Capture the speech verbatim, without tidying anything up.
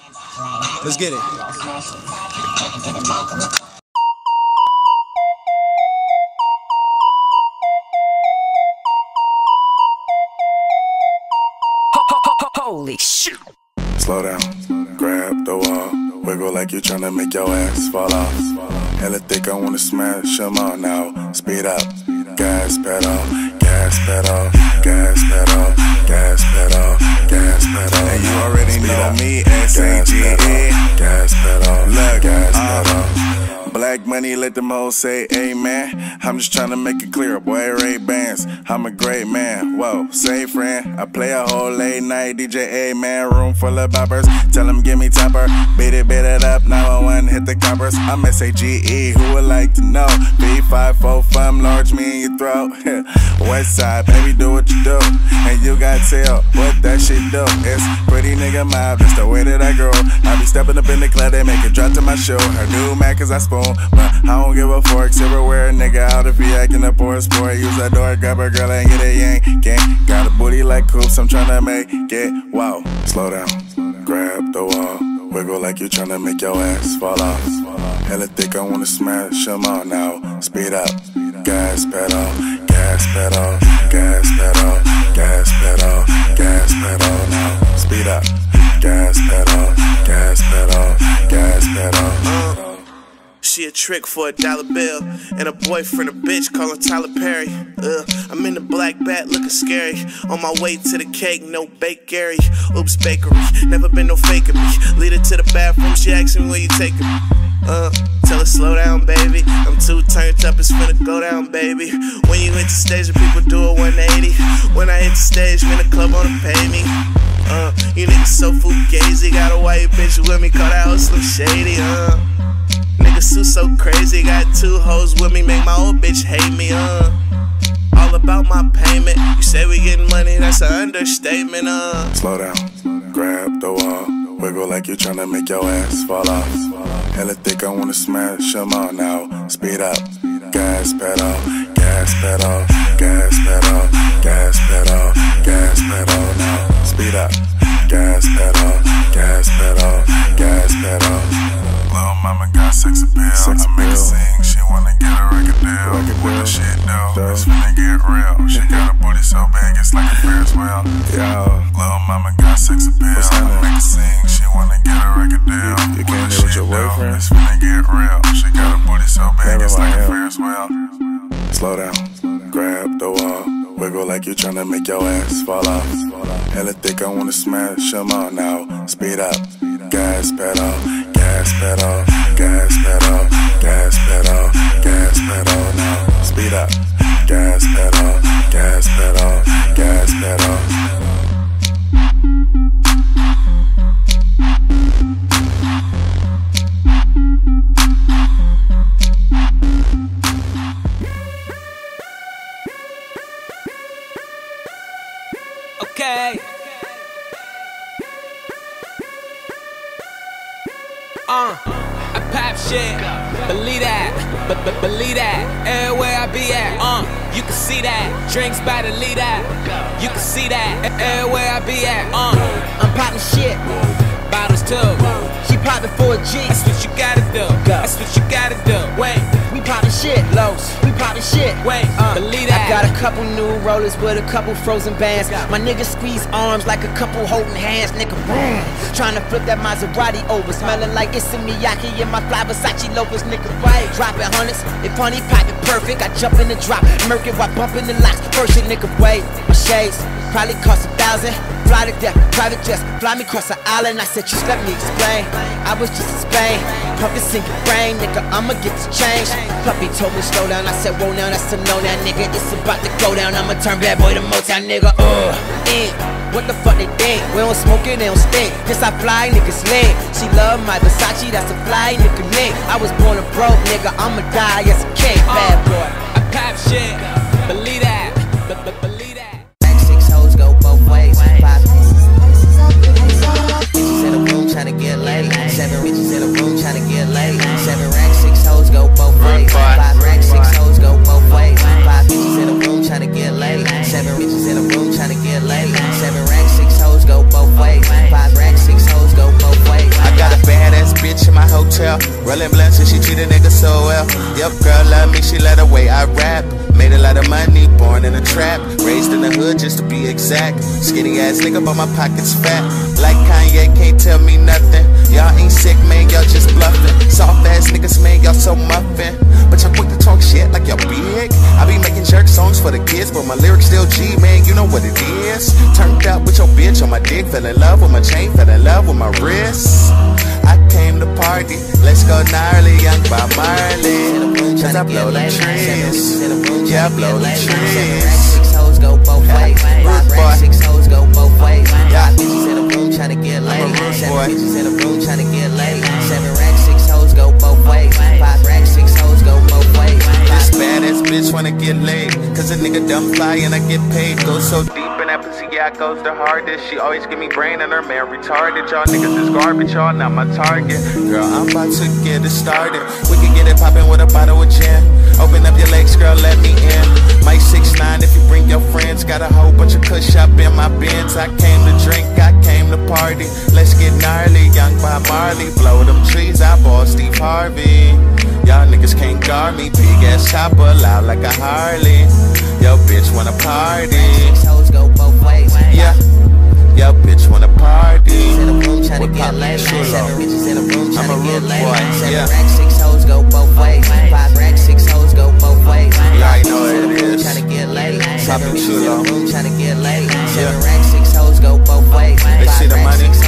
Let's get it. Holy shit. Slow down, grab the wall, wiggle like you're tryna make your ass fall off. Hella thick, I wanna smash them all now. Speed up, gas pedal, gas pedal, gas pedal, gas pedal, gas pedal. And you already know me, S A G E. Gas pedal, look, gas pedal. Black money, let them hoes say amen. I'm just tryna make it clear, boy, Ray Bans. I'm a great man, whoa, say friend. I play a whole late night D J, amen. Room full of boppers, tell them give me topper. Beat it, beat it up, nine one one, hit the coppers. I'm S A G E, who would like to know? B five four five, large me in your throat. West side, baby, do what you do. And you got tell what that shit do. It's pretty nigga mob, that's the way that I grow. I be stepping up in the club, they make it drop to my show. Her new Mac cause I spoon, but I don't give a fork. Silverware, nigga out if he acting up or a sport. Use that door, grab a girl and get a yank. Gang, got a booty like coops, I'm tryna make it wow. Slow down, grab the wall, wiggle like you're tryna make your ass fall off. Hella thick, I wanna smash them all now. Speed up, gas pedal, gas pedal, gas pedal, gas pedal, gas pedal now. Speed up, gas pedal, gas pedal, gas pedal. She a trick for a dollar bill, and a boyfriend a bitch callin' Tyler Perry. Uh, I'm in the black bat looking scary. On my way to the cake, no bakery. Oops, bakery, never been no faking me. Lead her to the bathroom, she asking me where you taking me. Uh, tell her slow down, baby. I'm too turned up, it's finna go down, baby. When you hit the stage, the people do a one eighty. When I hit the stage, man, the club wanna pay me. Uh, you niggas so fugazi. Got a white bitch with me, call that hoe Slim Shady. Uh. Nigga Sue so crazy, got two hoes with me, make my old bitch hate me, uh all about my payment, you say we getting money, that's an understatement, uh Slow down, grab the wall, wiggle like you're tryna make your ass fall off. Hella thick, I wanna smash them all now. Speed up, gas pedal, gas pedal, gas pedal, gas pedal, gas pedal now. Speed up, gas pedal, gas pedal, gas pedal. Little mama got sex appeal, sex I make her sing, she wanna get a record deal. Record what the shit do, it's finna get real. She got a booty so big, it's like a Ferris wheel. Yo, little mama got sex appeal, I make her sing, she wanna get a record deal. You came here with your boyfriend? It's finna get real. She got a booty so big, it's like a Ferris wheel. Slow down, grab the wall, wiggle like you're tryna make your ass fall off. Hella thick, I wanna smash them all now. Speed up, gas pedal, gas pedal, gas pedal, gas pedal, gas pedal now. Speed up, gas pedal, gas pedal, gas pedal. Okay. Uh, I pop shit, believe that, but but believe that. Everywhere I be at, uh, you can see that. Drinks by the lead at, you can see that. Everywhere I be at, uh, I'm popping shit, bottles too. She popping for a G. That's what you gotta do. That's what you gotta do. Wait, we popping shit, Los. We popping shit. Wait, uh, believe that. I got a couple new rollers with a couple frozen bands. My niggas squeeze arms like a couple holding hands. Nigga, boom. Trying to flip that Maserati over, smelling like it's a Miyake in my fly Versace loafers. Nigga, right? Dropping hundreds, if funny pocket perfect. I jump in the drop, murk it while bumping the locks. First shit, nigga, wait. My shades probably cost a thousand. Fly to death, private jets, fly me across the island. I said, just let me explain. I was just in Spain, pump this in your brain, nigga. I'ma get this change. Puppy told me slow down. I said, whoa, now that's a no, now, nigga. It's about to go down. I'ma turn bad boy to Motown, nigga. Uh, eh. What the fuck they think? We don't smoke it, they don't stink. This I fly, niggas link. She love my Versace, that's a fly, nigga link. I was born a broke, nigga. I'ma die as a king, bad boy. I pop shit, believe that, but but believe that. Six hoes go both ways. Five bitches in a room tryna get laid. Seven bitches in a room tryna get laid. Seven racks, six hoes go both ways. Five racks, six hoes go both ways. Five bitches in a room tryna get laid. Seven bitches in a room tryna get laid. Seven racks, six hoes go both ways. Five racks, six hoes go both ways. Rollin' blunts and she treat a nigga so well. Yup, girl love me, she let her way I rap. Made a lot of money, born in a trap. Raised in the hood just to be exact. Skinny ass nigga, but my pockets fat. Like Kanye, can't tell me nothing. Y'all ain't sick, man, y'all just bluffing. Soft ass niggas, man, y'all so muffin. But y'all quick to talk shit like y'all big. I be making jerk songs for the kids, but my lyrics still G, man, you know what it is. Turned up with your bitch on my dick, fell in love with my chain, fell in love with my wrists. I came to party, let's go gnarly, young Bob Marley. Cause I blow them trees, yeah, I blow them trees. Six hoes go both ways. Five racks, six hoes go both ways. Five bitches in a room tryna get laid. Seven bitches in a room tryna get laid. Seven racks, six hoes go both ways. Five racks, six hoes go both ways. This badass bitch wanna get laid, cause a nigga dumb fly and I get paid. Go so deep in that pussy, yeah, I goes the hardest. She always give me brain and her man retarded. Y'all niggas is garbage, y'all not my target. Girl, I'm about to get it started. We can get it poppin' with a bottle of gin. Open up your legs, girl, let me in. Mike six nine if you bring your friends. Got a whole bunch of kush up in my bins. I came to drink, I came to party. Let's get gnarly, young Bob Marley. Blow them trees, I ball Steve Harvey. Y'all niggas can't guard me. Big ass chopper, loud like a Harley. Yo, bitch wanna party. Six hoes go both ways. Yeah, yo, bitch wanna party. In a room tryna get laid. Seven bitches in a room tryna get laid. Seven racks, six hoes go both ways. Five racks, six hoes go both ways. You already know what it is. Tryna get laid. Seven Poppin' bitches in a chulo. room tryna get laid. Seven racks, six hoes go both ways. They see Five the racks, money. six